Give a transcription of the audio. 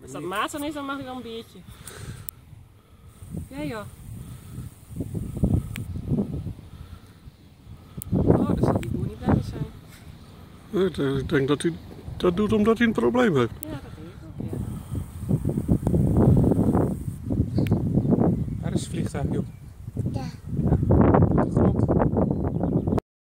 Als dat Maarten is, dan mag ik wel een biertje. Ja, ja. Oh, dan zal die boer niet blij zijn. Ik denk dat hij dat doet omdat hij een probleem heeft. Ja, dat denk ik ook, ja. Daar is het vliegtuig, joh. Ja.